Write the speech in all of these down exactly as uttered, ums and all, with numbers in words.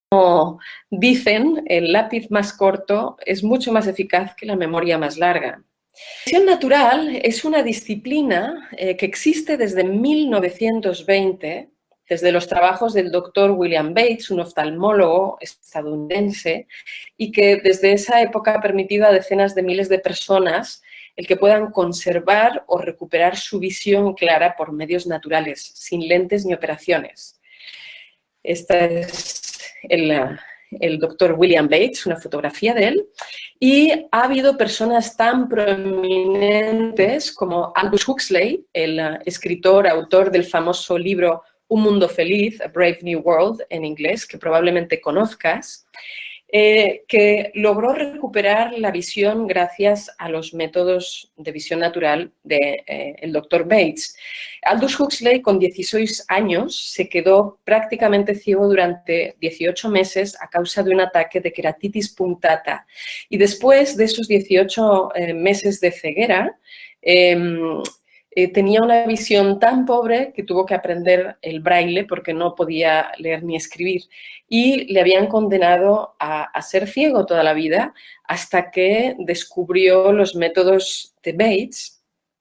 Como dicen, el lápiz más corto es mucho más eficaz que la memoria más larga. La visión natural es una disciplina eh, que existe desde mil novecientos veinte, desde los trabajos del doctor William Bates, un oftalmólogo estadounidense, y que desde esa época ha permitido a decenas de miles de personas el que puedan conservar o recuperar su visión clara por medios naturales, sin lentes ni operaciones. Esta es el, el doctor William Bates, una fotografía de él, y ha habido personas tan prominentes como Aldous Huxley, el uh, escritor, autor del famoso libro Un mundo feliz, A Brave New World, en inglés, que probablemente conozcas, eh, que logró recuperar la visión gracias a los métodos de visión natural del de, eh, doctor Bates. Aldous Huxley, con dieciséis años, se quedó prácticamente ciego durante dieciocho meses a causa de un ataque de queratitis punctata. Y después de esos dieciocho eh, meses de ceguera, eh, Eh, tenía una visión tan pobre que tuvo que aprender el braille porque no podía leer ni escribir. Y le habían condenado a, a ser ciego toda la vida hasta que descubrió los métodos de Bates.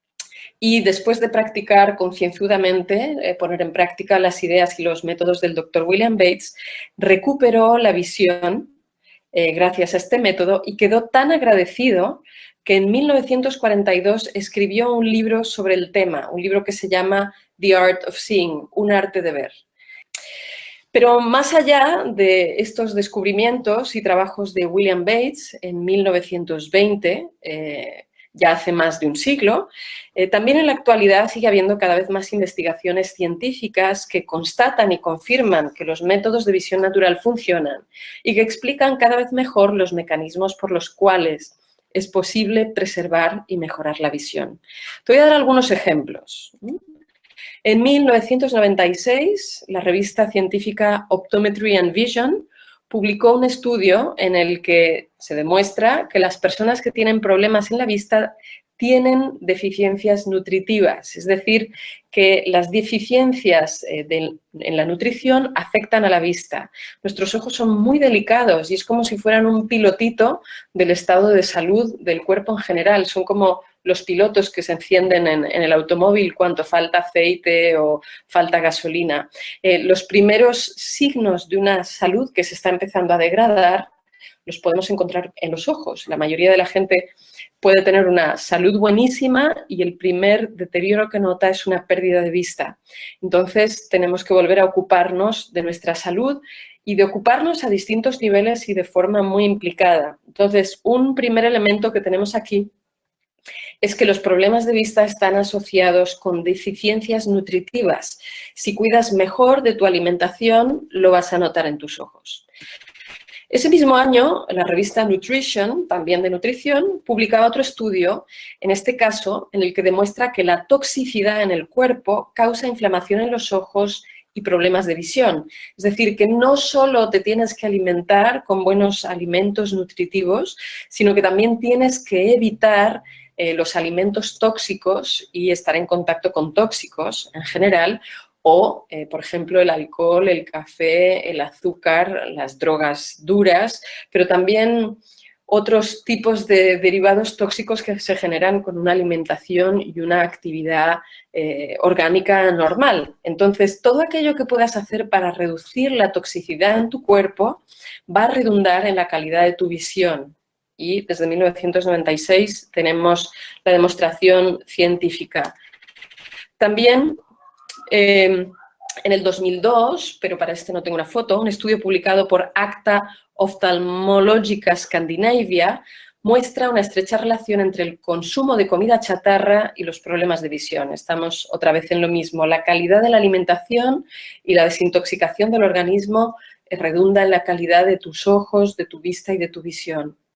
Y después de practicar concienzudamente, eh, poner en práctica las ideas y los métodos del doctor William Bates, recuperó la visión eh, gracias a este método y quedó tan agradecido que en mil novecientos cuarenta y dos escribió un libro sobre el tema, un libro que se llama The Art of Seeing, un arte de ver. Pero más allá de estos descubrimientos y trabajos de William Bates en mil novecientos veinte, eh, ya hace más de un siglo, eh, también en la actualidad sigue habiendo cada vez más investigaciones científicas que constatan y confirman que los métodos de visión natural funcionan y que explican cada vez mejor los mecanismos por los cuales es posible preservar y mejorar la visión. Te voy a dar algunos ejemplos. En mil novecientos noventa y seis, la revista científica Optometry and Vision publicó un estudio en el que se demuestra que las personas que tienen problemas en la vista tienen deficiencias nutritivas, es decir, que las deficiencias de, en la nutrición afectan a la vista. Nuestros ojos son muy delicados y es como si fueran un pilotito del estado de salud del cuerpo en general. Son como los pilotos que se encienden en, en el automóvil cuando falta aceite o falta gasolina. Eh, los primeros signos de una salud que se está empezando a degradar los podemos encontrar en los ojos. La mayoría de la gente puede tener una salud buenísima y el primer deterioro que nota es una pérdida de vista. Entonces, tenemos que volver a ocuparnos de nuestra salud y de ocuparnos a distintos niveles y de forma muy implicada. Entonces, un primer elemento que tenemos aquí es que los problemas de vista están asociados con deficiencias nutritivas. Si cuidas mejor de tu alimentación, lo vas a notar en tus ojos. Ese mismo año, la revista Nutrition, también de nutrición, publicaba otro estudio, en este caso, en el que demuestra que la toxicidad en el cuerpo causa inflamación en los ojos y problemas de visión. Es decir, que no solo te tienes que alimentar con buenos alimentos nutritivos, sino que también tienes que evitar eh, los alimentos tóxicos y estar en contacto con tóxicos en general, o, eh, por ejemplo, el alcohol, el café, el azúcar, las drogas duras, pero también otros tipos de derivados tóxicos que se generan con una alimentación y una actividad eh, orgánica normal. Entonces, todo aquello que puedas hacer para reducir la toxicidad en tu cuerpo va a redundar en la calidad de tu visión. Y desde mil novecientos noventa y seis tenemos la demostración científica. También Eh, en el dos mil dos, pero para este no tengo una foto, un estudio publicado por Acta Ophthalmologica Scandinavia muestra una estrecha relación entre el consumo de comida chatarra y los problemas de visión. Estamos otra vez en lo mismo. La calidad de la alimentación y la desintoxicación del organismo redunda en la calidad de tus ojos, de tu vista y de tu visión.